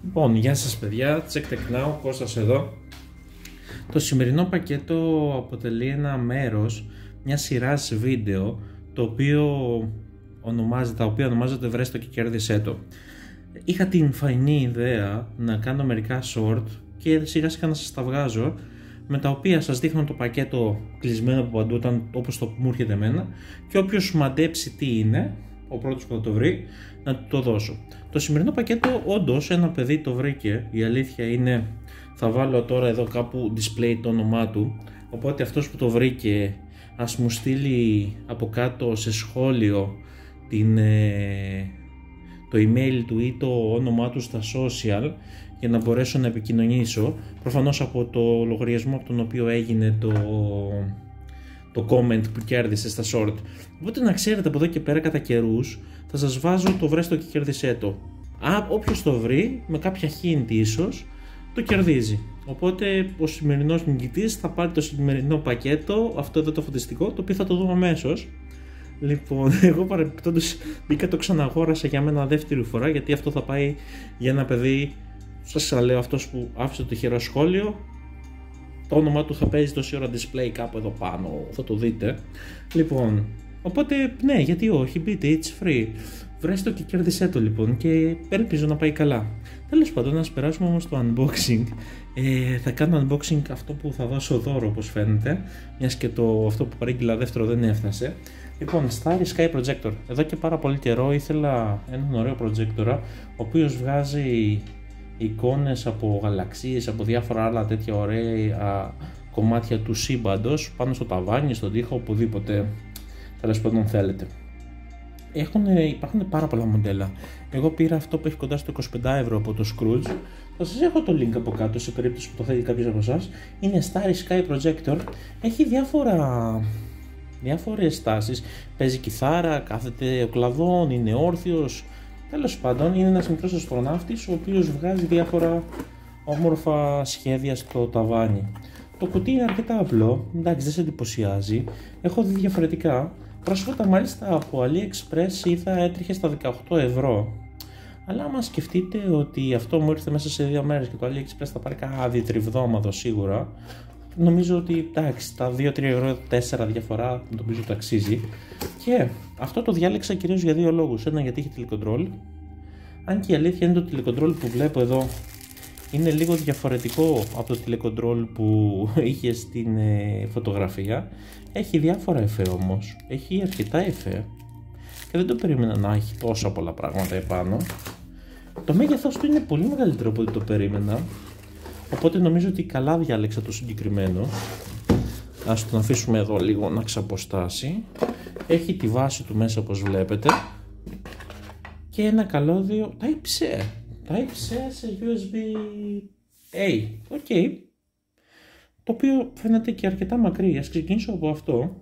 Λοιπόν, γεια σας παιδιά, Check Tech Now, Κώστας εδώ. Το σημερινό πακέτο αποτελεί ένα μέρος μιας σειράς βίντεο τα οποία ονομάζεται βρες το και κέρδισέ το. Είχα την φαϊνή ιδέα να κάνω μερικά short και σιγά σιγά να σας τα βγάζω, με τα οποία σας δείχνω το πακέτο κλεισμένο από παντού όπως το μου έρχεται εμένα, και όποιος μαντέψει τι είναι, ο πρώτος που θα το βρει, να του το δώσω. Το σημερινό πακέτο όντως ένα παιδί το βρήκε, η αλήθεια είναι, θα βάλω τώρα εδώ κάπου display το όνομά του, οπότε αυτός που το βρήκε ας μου στείλει από κάτω σε σχόλιο το email του ή το όνομά του στα social για να μπορέσω να επικοινωνήσω, προφανώς από το λογαριασμό από τον οποίο έγινε το comment που κέρδισε στα short. Οπότε να ξέρετε, από εδώ και πέρα κατά καιρούς θα σας βάζω το βρες το και κέρδισέ το. Όποιος το βρει με κάποια hint ίσως το κερδίζει. Οπότε ο σημερινός νικητής θα πάρει το σημερινό πακέτο, αυτό εδώ το φωτιστικό, το οποίο θα το δούμε αμέσως. Λοιπόν, εγώ παρεμπιπτόντως μπήκα, το ξαναγόρασα για μένα δεύτερη φορά, γιατί αυτό θα πάει για ένα παιδί, σας λέω, αυτός που άφησε το τυχερό σχόλιο. Το όνομά του θα παίζει τόση ώρα display κάπου εδώ πάνω, θα το δείτε. Λοιπόν, οπότε ναι, γιατί όχι, μπείτε, it's free. Βρες το και κέρδισέ το λοιπόν, και ελπίζω να πάει καλά. Τέλος πάντων, να περάσουμε όμως στο unboxing. Θα κάνω unboxing αυτό που θα δώσω δώρο, όπως φαίνεται, μιας και αυτό που παρήγγειλα δεύτερο δεν έφτασε. Λοιπόν, Starry Sky Projector. Εδώ και πάρα πολύ καιρό ήθελα έναν ωραίο projector, ο οποίος βγάζει εικόνες από γαλαξίες, από διάφορα άλλα τέτοια ωραία κομμάτια του σύμπαντος πάνω στο ταβάνι, στον τοίχο, οπουδήποτε τέλος πάντων θέλετε. Υπάρχουν πάρα πολλά μοντέλα. Εγώ πήρα αυτό που έχει κοντά στο 25€ από το Scrooge. Θα σας έχω το link από κάτω σε περίπτωση που το θέλει κάποιος από εσάς. Είναι Starry Sky Projector. Έχει διάφορες στάσεις. Παίζει κιθάρα, κάθεται ο κλαδόν, είναι όρθιος. Τέλος πάντων, είναι ένας μικρός αστροναύτης ο οποίος βγάζει διάφορα όμορφα σχέδια στο ταβάνι. Το κουτί είναι αρκετά απλό, εντάξει, δεν σε εντυπωσιάζει. Έχω δει διαφορετικά. Πρόσφατα μάλιστα από AliExpress είδα έτρεχε στα 18€. Αλλά άμα σκεφτείτε ότι αυτό μου ήρθε μέσα σε 2 μέρες και το AliExpress θα πάρει κάνα 2-3 εβδομάδες σίγουρα, νομίζω ότι εντάξει, τα 2-3€, 4 διαφορά νομίζω το αξίζει. Και αυτό το διάλεξα κυρίως για 2 λόγους. Ένα, γιατί έχει τηλεκοντρόλ. Αν και η αλήθεια είναι το τηλεκοντρόλ που βλέπω εδώ είναι λίγο διαφορετικό από το τηλεκοντρόλ που είχε στην φωτογραφία. Έχει διάφορα εφέ όμως. Έχει αρκετά εφέ και δεν το περίμενα να έχει τόσα πολλά πράγματα επάνω. Το μέγεθος του είναι πολύ μεγαλύτερο από ό,τι το περίμενα. Οπότε νομίζω ότι καλά διάλεξα το συγκεκριμένο. Ας τον αφήσουμε εδώ λίγο να ξαποστάσει. Έχει τη βάση του μέσα όπως βλέπετε και ένα καλώδιο Type-C σε USB-A. Ok. Το οποίο φαίνεται και αρκετά μακρύ. Ας ξεκινήσω από αυτό.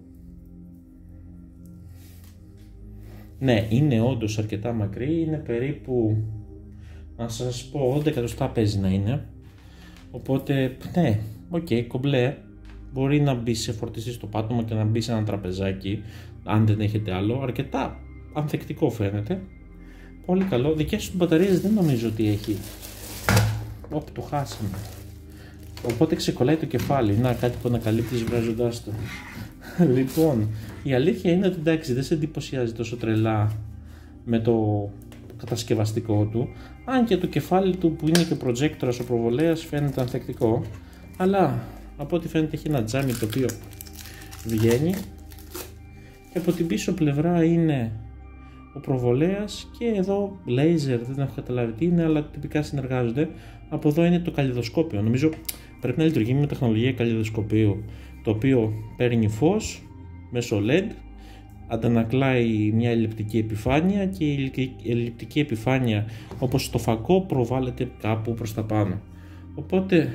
Ναι, είναι όντως αρκετά μακρύ. Είναι περίπου, να σας πω, 80 εκατοστά παίζει να είναι. Οπότε, ναι, ok, κομπλέ. Μπορεί να μπει σε φορτιστή στο πάτωμα και να μπει σε ένα τραπεζάκι, αν δεν έχετε άλλο. Αρκετά ανθεκτικό φαίνεται. Πολύ καλό. Δικές του μπαταρίες δεν νομίζω ότι έχει. Όπ, το χάσαμε. Οπότε ξεκολλάει το κεφάλι. Να, κάτι που ανακαλύπτεις βγάζοντάς το. Λοιπόν, η αλήθεια είναι ότι εντάξει, δεν σε εντυπωσιάζει τόσο τρελά με το κατασκευαστικό του. Αν και το κεφάλι του που είναι και προτζέκτορας, ο προβολέας, φαίνεται ανθεκτικό. Αλλά από ό,τι φαίνεται έχει ένα τζάμι το οποίο βγαίνει. Και από την πίσω πλευρά είναι ο προβολέας και εδώ laser, δεν έχω καταλάβει τι είναι, αλλά τυπικά συνεργάζονται. Από εδώ είναι το καλλιδοσκόπιο. Νομίζω πρέπει να λειτουργεί με τεχνολογία καλλιδοσκοπίου, το οποίο παίρνει φως μέσω LED, αντανακλάει μια ελλειπτική επιφάνεια και η ελλειπτική επιφάνεια, όπως το φακό, προβάλλεται κάπου προς τα πάνω. Οπότε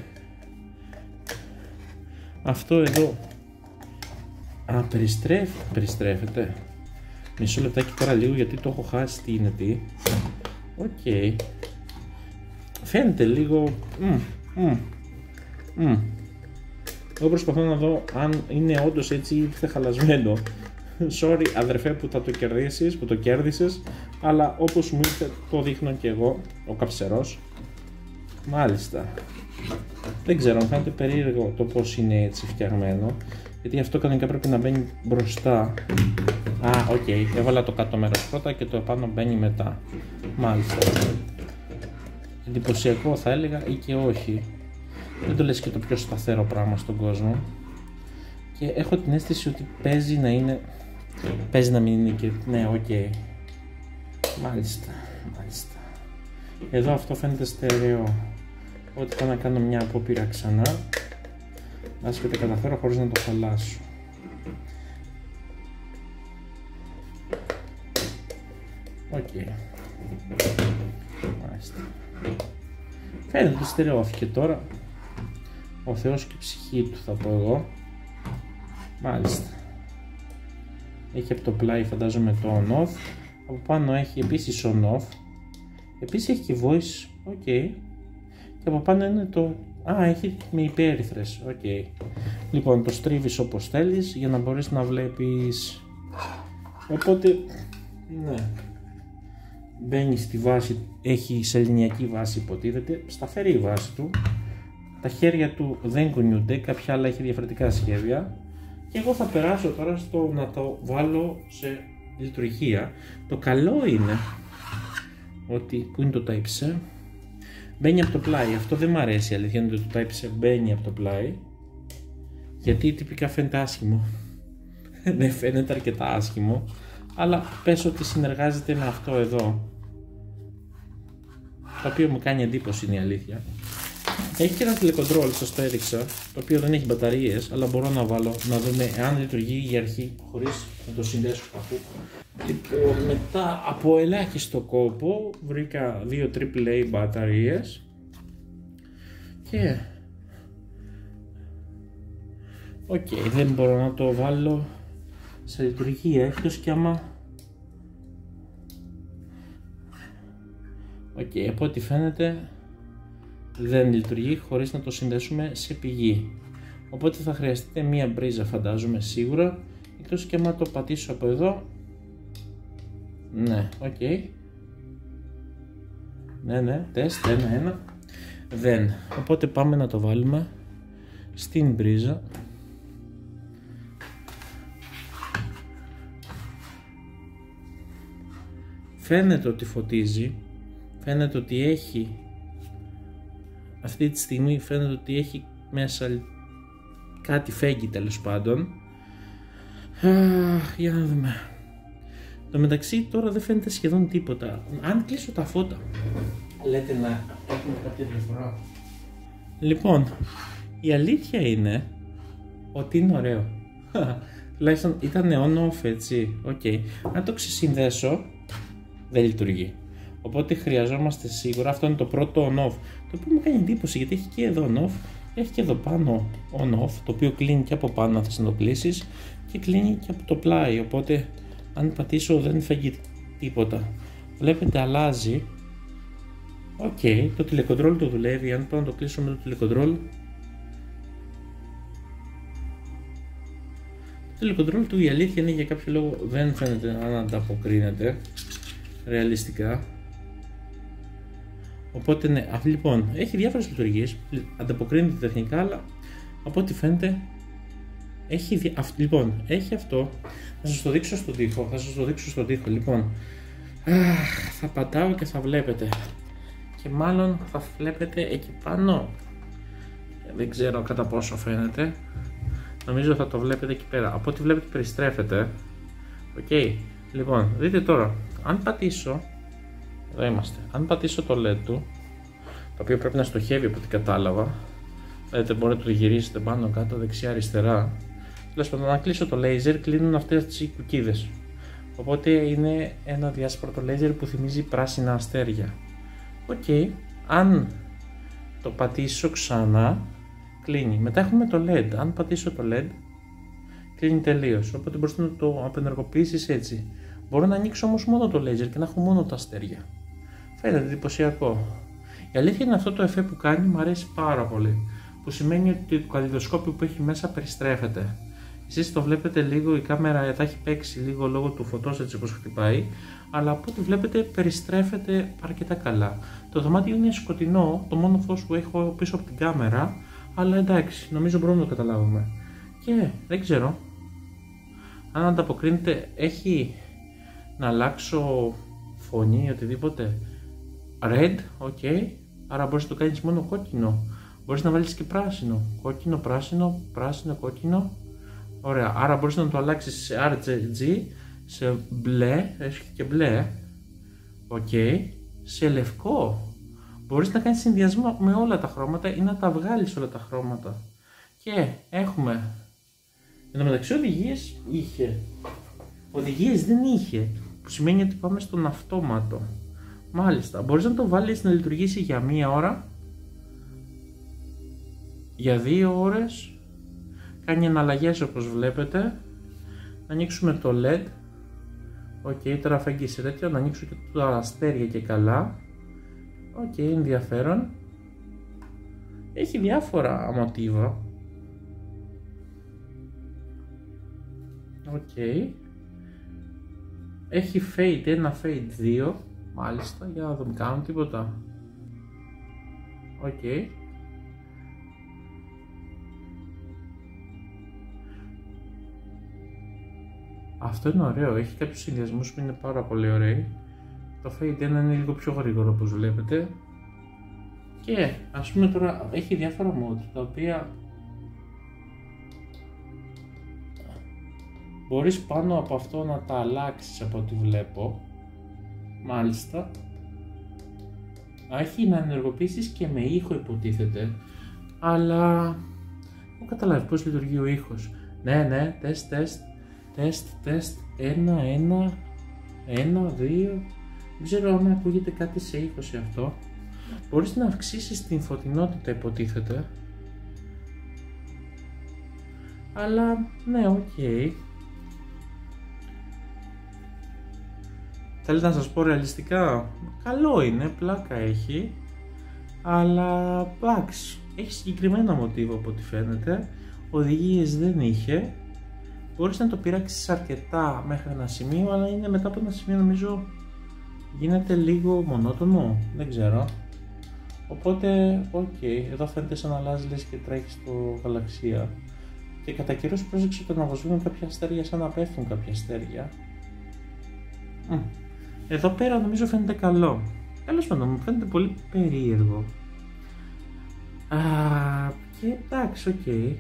αυτό εδώ περιστρέφεται. Μισό λεπτάκι τώρα λίγο, γιατί το έχω χάσει τι είναι τι. Οκ. Φαίνεται λίγο. Εγώ προσπαθώ να δω αν είναι όντως έτσι ή ήρθε χαλασμένο. Sorry αδερφέ που θα το κερδίσεις, που το κέρδισες, αλλά όπως μου ήρθε το δείχνω και εγώ, ο καψερός. Μάλιστα. Δεν ξέρω, μου φαίνεται περίεργο το πώς είναι έτσι φτιαγμένο. Γιατί αυτό κανονικά πρέπει να μπαίνει μπροστά. Οκ. Έβαλα το κάτω μέρος πρώτα και το επάνω μπαίνει μετά. Μάλιστα. Εντυπωσιακό θα έλεγα ή και όχι. Δεν το λες και το πιο σταθερό πράγμα στον κόσμο. Και έχω την αίσθηση ότι παίζει να είναι... Παίζει να μην είναι και... Ναι, οκ. Μάλιστα. Εδώ αυτό φαίνεται στερεό. Οπότε πάω να κάνω μια απόπειρα ξανά. Ας και τα καταφέρω χωρίς να το χαλάσω. Οκ. Μάλιστα. Φαίνεται το στερεώθηκε τώρα. Ο Θεός και η ψυχή του θα πω εγώ. Μάλιστα. Έχει από το πλάι φαντάζομαι το on-off. Από πάνω έχει επίσης on-off. Επίσης έχει και voice. Οκ. Και από πάνω είναι το... έχει με υπέρυθρες. Οκ. Λοιπόν, το στρίβεις όπως θέλεις για να μπορείς να βλέπεις. Οπότε, ναι. Μπαίνει στη βάση, έχει σεληνιακή βάση υποτίθεται, σταθερή η βάση του. Τα χέρια του δεν κουνιούνται, κάποια άλλα έχει διαφορετικά σχέδια. Και εγώ θα περάσω τώρα στο να το βάλω σε λειτουργία. Το καλό είναι ότι, που είναι το Type-C, μπαίνει από το πλάι. Αυτό δεν μου αρέσει, αλήθεια είναι ότι το Type-C μπαίνει από το πλάι. Γιατί τυπικά φαίνεται άσχημο. Δεν φαίνεται αρκετά άσχημο. Αλλά πες ότι συνεργάζεται με αυτό εδώ. Το οποίο μου κάνει εντύπωση είναι η αλήθεια. Έχει και ένα τηλεκοντρόλ, σας το έδειξα. Το οποίο δεν έχει μπαταρίες, αλλά μπορώ να βάλω να δούμε αν λειτουργεί για αρχή χωρίς να το συνδέσω κάπου. Λοιπόν, μετά από ελάχιστο κόπο βρήκα 2 AAA μπαταρίες. Και... Οκ, δεν μπορώ να το βάλω σε λειτουργία, εκτός και άμα... Οκ, από ό,τι φαίνεται δεν λειτουργεί χωρίς να το συνδέσουμε σε πηγή. Οπότε θα χρειαστείτε μία μπρίζα φαντάζομαι σίγουρα, εκτός και άμα το πατήσω από εδώ. Ναι, οκ. Ναι, τεστ, ένα. Δεν. Οπότε πάμε να το βάλουμε στην μπρίζα. Φαίνεται ότι φωτίζει, φαίνεται ότι έχει, αυτή τη στιγμή φαίνεται ότι έχει μέσα κάτι φέγγει τέλος πάντων. Για να δούμε. Το μεταξύ τώρα δεν φαίνεται σχεδόν τίποτα. Αν κλείσω τα φώτα, λέτε να έχουμε κάποια διαφορά. Λοιπόν, η αλήθεια είναι ότι είναι ωραίο. Τουλάχιστον ήταν on-off έτσι, ok. Αν το ξεσυνδέσω, δεν λειτουργεί. Οπότε χρειαζόμαστε σίγουρα, αυτό είναι το πρώτο on-off, το οποίο μου κάνει εντύπωση γιατί έχει και εδώ on-off, έχει και εδώ πάνω on-off, το οποίο κλείνει και από πάνω αν θες να το κλείσεις και κλείνει και από το πλάι, οπότε αν πατήσω δεν φεύγει τίποτα. Βλέπετε αλλάζει. Ok, το τηλεκοντρόλ το δουλεύει, αν πάω να το κλείσω με το τηλεκοντρόλ. Το τηλεκοντρόλ του η αλήθεια είναι για κάποιο λόγο δεν φαίνεται να ανταποκρίνεται ρεαλιστικά. Οπότε ναι, λοιπόν, έχει διάφορες λειτουργίες, ανταποκρίνεται τεχνικά, αλλά από ό,τι φαίνεται έχει λοιπόν, έχει αυτό. Θα σας το δείξω στον τοίχο, λοιπόν. Θα πατάω και θα βλέπετε. Και μάλλον θα βλέπετε εκεί πάνω. Δεν ξέρω κατά πόσο φαίνεται. Νομίζω θα το βλέπετε εκεί πέρα. Από ό,τι βλέπετε περιστρέφεται. Ok. Λοιπόν, δείτε τώρα. Αν πατήσω. Εδώ είμαστε. Αν πατήσω το LED του, το οποίο πρέπει να στοχεύει από ό,τι κατάλαβα. Δείτε, μπορείτε να το γυρίσετε πάνω, κάτω, δεξιά, αριστερά. Τέλος πάντων, να κλείσω το laser, κλείνουν αυτές τις κουκίδες. Οπότε είναι ένα διάσπαρτο laser που θυμίζει πράσινα αστέρια. Ok, αν το πατήσω ξανά, κλείνει. Μετά έχουμε το LED. Αν πατήσω το LED, κλείνει τελείως. Οπότε μπορείς να το απενεργοποιήσεις έτσι. Μπορώ να ανοίξω όμως μόνο το laser και να έχω μόνο τα αστέρια. Φαίνεται εντυπωσιακό. Η αλήθεια είναι αυτό το εφέ που κάνει μου αρέσει πάρα πολύ. Που σημαίνει ότι το καλλιδοσκόπιο που έχει μέσα περιστρέφεται. Εσείς το βλέπετε λίγο, η κάμερα θα έχει παίξει λίγο λόγω του φωτός έτσι όπως χτυπάει, αλλά από ό,τι βλέπετε περιστρέφεται αρκετά καλά. Το δωμάτιο είναι σκοτεινό, το μόνο φως που έχω πίσω από την κάμερα, αλλά εντάξει, νομίζω μπορούμε να το καταλάβουμε. Και δεν ξέρω αν ανταποκρίνεται, έχει να αλλάξω φωνή ή οτιδήποτε. Red, ok, άρα μπορείς να το κάνεις μόνο κόκκινο. Μπορείς να βάλεις και πράσινο, κόκκινο, πράσινο, πράσινο, κόκκινο. Ωραία, άρα μπορείς να το αλλάξεις σε RGB, σε μπλε, έχει και μπλε, ok, σε λευκό. Μπορείς να κάνεις συνδυασμό με όλα τα χρώματα ή να τα βγάλεις όλα τα χρώματα. Και έχουμε, εν τω μεταξύ οδηγίες είχε, οδηγίες δεν είχε, που σημαίνει ότι πάμε στον αυτόματο. Μάλιστα, μπορείς να το βάλεις να λειτουργήσει για 1 ώρα, για 2 ώρες, κάνει εναλλαγές όπως βλέπετε. Να ανοίξουμε το LED, ok, τώρα φέγγει σε τέτοιο, να ανοίξω και τα αστέρια και καλά, ok, ενδιαφέρον. Έχει διάφορα μοτίβα, ok, έχει fade 1, fade 2, μάλιστα, για να δούμε, κάνουν τίποτα, ok. Αυτό είναι ωραίο, έχει κάποιους συνδυασμούς που είναι πάρα πολύ ωραίοι. Το fade 1 είναι λίγο πιο γρήγορο όπως βλέπετε. Και ας πούμε τώρα έχει διάφορα mode τα οποία μπορείς πάνω από αυτό να τα αλλάξεις από ό,τι βλέπω. Μάλιστα. Έχει να ενεργοποιήσεις και με ήχο υποτίθεται. Αλλά δεν καταλάβει πώς λειτουργεί ο ήχος. Ναι, τεστ, 1, 2. Δεν ξέρω αν ακούγεται κάτι σε ήχο σε αυτό. Μπορείς να αυξήσεις την φωτεινότητα υποτίθεται. Αλλά ναι, ok. Θέλετε να σας πω ρεαλιστικά, καλό είναι, πλάκα έχει. Αλλά εντάξει, έχει συγκεκριμένα μοτίβα από ό,τι φαίνεται. Οδηγίες δεν είχε. Μπορείς να το πειράξεις αρκετά μέχρι ένα σημείο, αλλά είναι μετά από ένα σημείο νομίζω γίνεται λίγο μονότονο, δεν ξέρω. Οπότε, ok, εδώ φαίνεται σαν να αλλάζει λες και τρέχει στο γαλαξία. Και κατά καιρούς πρόσεξε το να βοσβήνουν κάποια αστέρια σαν να πέφτουν κάποια αστέρια. Εδώ πέρα νομίζω φαίνεται καλό. Τέλος πάντων, μου φαίνεται πολύ περίεργο. Και εντάξει, ok.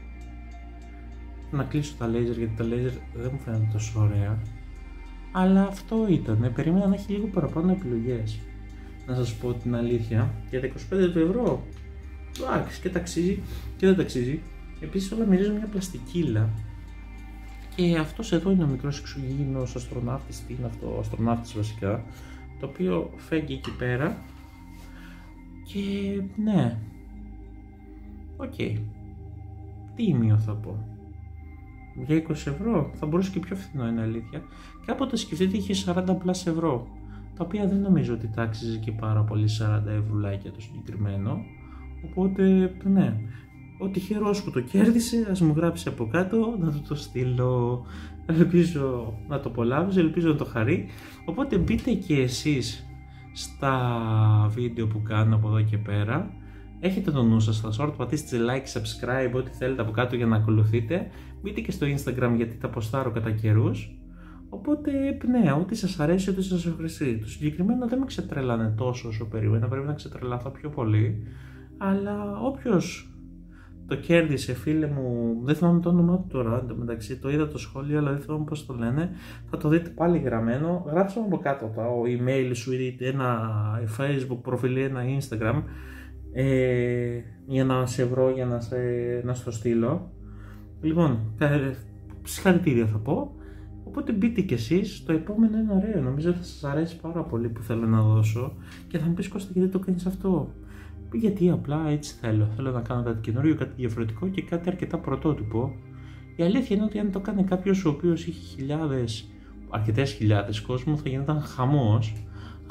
Να κλείσω τα laser γιατί τα laser δεν μου φαίνονται τόσο ωραία. Αλλά αυτό ήταν. Περίμενα να έχει λίγο παραπάνω επιλογές. Να σας πω την αλήθεια. Για τα 25 ευρώ. Εντάξει, και ταξίζει και δεν ταξίζει. Επίσης όλα μυρίζουν μια πλαστικίλα. Και αυτός εδώ είναι ο μικρός εξωγήινος αστροναύτης. Τι είναι αυτό, ο αστροναύτης βασικά. Το οποίο φέγγει εκεί πέρα. Και ναι. Οκ. Τίμιο θα πω. Για 20 ευρώ θα μπορούσε και πιο φθηνό, είναι αλήθεια. Κάποτε σκεφτείτε είχε 40 πλάς ευρώ. Τα οποία δεν νομίζω ότι τάξιζε και πάρα πολύ 40 ευρουλάκια το συγκεκριμένο. Οπότε ναι. Ο τυχερός που το κέρδισε, ας μου γράψει από κάτω να του το στείλω. Ελπίζω να το απολαύσει, ελπίζω να το χαρεί. Οπότε μπείτε και εσείς στα βίντεο που κάνω από εδώ και πέρα. Έχετε το νου σας στα short, πατήστε like, subscribe, ό,τι θέλετε από κάτω για να ακολουθείτε. Μπείτε και στο Instagram γιατί τα ποστάρω κατά καιρούς. Οπότε ναι, ό,τι σας αρέσει, ό,τι σας ευχαριστεί. Το συγκεκριμένο δεν με ξετρελάνε τόσο όσο περίμενα, πρέπει να ξετρελαθώ πιο πολύ. Αλλά όποιος το κέρδισε, φίλε μου, δεν θυμάμαι το όνομά του τώρα, εντωμεταξύ το είδα το σχόλιο, αλλά δεν θυμάμαι πώς το λένε. Θα το δείτε πάλι γραμμένο. Γράψτε μου από κάτω το email σου ή ένα Facebook προφίλ ή ένα Instagram. Για να σε βρω, για να στο στείλω. Λοιπόν, συγχαρητήρια θα πω. Οπότε μπείτε κι εσείς, το επόμενο είναι ωραίο. Νομίζω θα σας αρέσει πάρα πολύ που θέλω να δώσω. Και θα μου πεις Κώστα, γιατί το κάνεις αυτό? Γιατί απλά έτσι θέλω να κάνω κάτι καινούριο, κάτι διαφορετικό και κάτι αρκετά πρωτότυπο. Η αλήθεια είναι ότι αν το κάνει κάποιος ο οποίος είχε αρκετές χιλιάδες κόσμο θα γινόταν χαμός.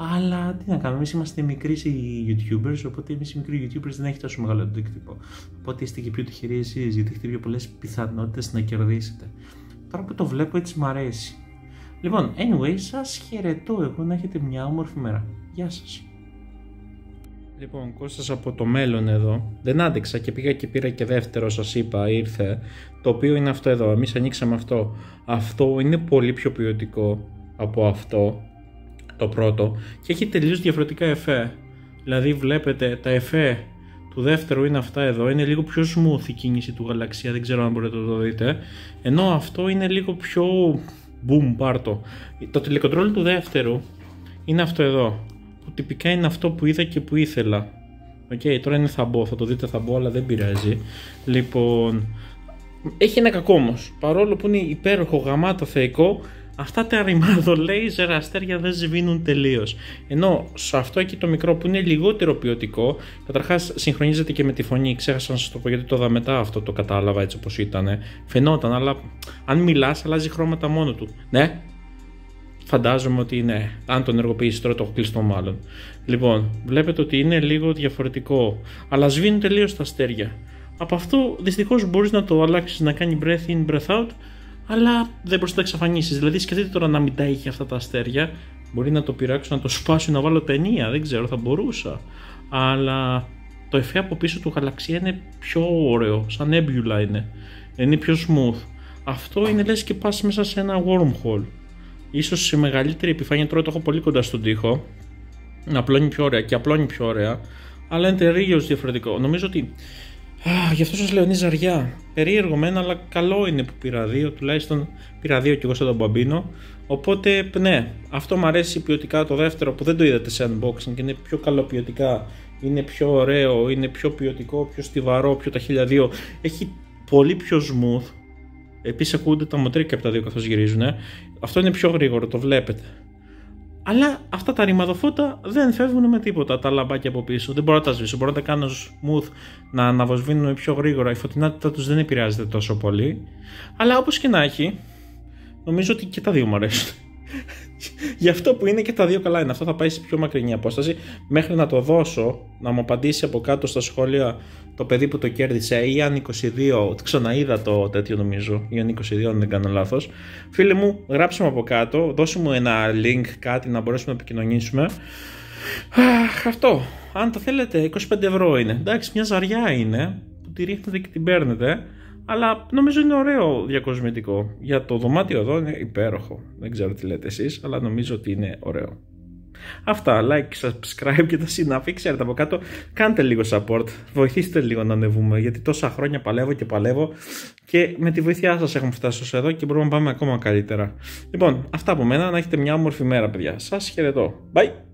Αλλά τι να κάνουμε, εμείς είμαστε μικροί YouTubers, οπότε εμείς οι μικροί YouTubers δεν έχει τόσο μεγάλο αντίκτυπο. Οπότε είστε και πιο τυχεροί εσείς, γιατί έχετε πιο πολλές πιθανότητες να κερδίσετε. Τώρα που το βλέπω έτσι μ' αρέσει. Λοιπόν, anyway, σας χαιρετώ εγώ, να έχετε μια όμορφη μέρα. Γεια σας. Λοιπόν, Κώστας από το μέλλον εδώ. Δεν άντεξα και πήγα και πήρα και δεύτερο, σας είπα, ήρθε. Το οποίο είναι αυτό εδώ, εμείς ανοίξαμε αυτό. Αυτό είναι πολύ πιο ποιοτικό από αυτό, το πρώτο, και έχει τελείως διαφορετικά εφέ. Δηλαδή βλέπετε τα εφέ του δεύτερου είναι αυτά εδώ, είναι λίγο πιο smooth η κίνηση του γαλαξία, δεν ξέρω αν μπορείτε να το δείτε. Ενώ αυτό είναι λίγο πιο boom, πάρτο. Το τηλεκοντρόλ του δεύτερου είναι αυτό εδώ, που τυπικά είναι αυτό που είδα και που ήθελα. Τώρα είναι θαμπό, θα το δείτε θαμπό, αλλά δεν πειράζει. Λοιπόν, έχει ένα κακό όμως, παρόλο που είναι υπέροχο, γαμάτο, θεϊκό, αυτά τα ρημάδο λέιζερ αστέρια δεν σβήνουν τελείως. Ενώ σε αυτό εκεί το μικρό που είναι λιγότερο ποιοτικό, καταρχάς συγχρονίζεται και με τη φωνή. Ξέχασα να σας το πω γιατί το είδα μετά, αυτό το κατάλαβα έτσι όπως ήταν. Φαινόταν, αλλά αν μιλάς αλλάζει χρώματα μόνο του. Ναι, φαντάζομαι ότι ναι. Αν τον ενεργοποιήσει τώρα το έχω κλειστό μάλλον. Λοιπόν, βλέπετε ότι είναι λίγο διαφορετικό, αλλά σβήνουν τελείως τα αστέρια. Από αυτό δυστυχώς μπορείς να το αλλάξεις να κάνει breath in, breath out, αλλά δεν μπορείς να τα εξαφανίσεις. Δηλαδή, σκεφτείτε τώρα να μην τα έχει αυτά τα αστέρια. Μπορεί να το πειράξω, να το σπάσω, να βάλω ταινία. Δεν ξέρω, θα μπορούσα. Αλλά το εφέ από πίσω του γαλαξία είναι πιο ωραίο. Σαν nebula είναι. Είναι πιο smooth. Αυτό είναι λες και πας μέσα σε ένα wormhole. Ίσως σε μεγαλύτερη επιφάνεια. Τώρα το έχω πολύ κοντά στον τοίχο. Να απλώνει πιο ωραία και απλώνει πιο ωραία. Αλλά είναι τελείως διαφορετικό. Νομίζω ότι. Γι' αυτό σας λέω είναι ζαριά. Περίεργο μένα, αλλά καλό είναι που πήρα δύο. Τουλάχιστον πήρα δύο κι εγώ σαν τον Μπαμπίνο. Οπότε ναι, αυτό μου αρέσει ποιοτικά. Το δεύτερο που δεν το είδατε σε unboxing και είναι πιο καλό ποιοτικά. Είναι πιο ωραίο, είναι πιο ποιοτικό, πιο στιβαρό, πιο τα 1002. Έχει πολύ πιο smooth. Επίσης ακούγονται τα μοτρίκια από τα δύο καθώς γυρίζουν. Αυτό είναι πιο γρήγορο, το βλέπετε. Αλλά αυτά τα ρημαδοφώτα δεν φεύγουν με τίποτα, τα λαμπάκια από πίσω. Δεν μπορώ να τα σβήσω. Μπορώ να τα κάνω smooth, να αναβοσβήνουν πιο γρήγορα. Η φωτεινότητα τους δεν επηρεάζεται τόσο πολύ. Αλλά όπως και να έχει, νομίζω ότι και τα δύο μου αρέσουν. Γι' αυτό που είναι και τα δύο καλά είναι. Αυτό θα πάει σε πιο μακρινή απόσταση. Μέχρι να το δώσω, να μου απαντήσει από κάτω στα σχόλια το παιδί που το κέρδισε, ή αν 22, ξαναείδα το τέτοιο νομίζω, ή αν 22 αν δεν κάνω λάθος. Φίλε μου, γράψε μου από κάτω, δώσε μου ένα link, κάτι να μπορέσουμε να επικοινωνήσουμε. Αυτό, αν το θέλετε, 25 ευρώ είναι. Εντάξει, μια ζαριά είναι, που τη ρίχνετε και την παίρνετε. Αλλά νομίζω είναι ωραίο διακοσμητικό. Για το δωμάτιο εδώ είναι υπέροχο. Δεν ξέρω τι λέτε εσείς, αλλά νομίζω ότι είναι ωραίο. Αυτά, like, subscribe και τα συνάφη. Ξέρετε από κάτω, κάντε λίγο support. Βοηθήστε λίγο να ανεβούμε, γιατί τόσα χρόνια παλεύω και παλεύω. Και με τη βοήθειά σας έχουμε φτάσει ως εδώ και μπορούμε να πάμε ακόμα καλύτερα. Λοιπόν, αυτά από μένα. Να έχετε μια όμορφη μέρα, παιδιά. Σας χαιρετώ. Bye!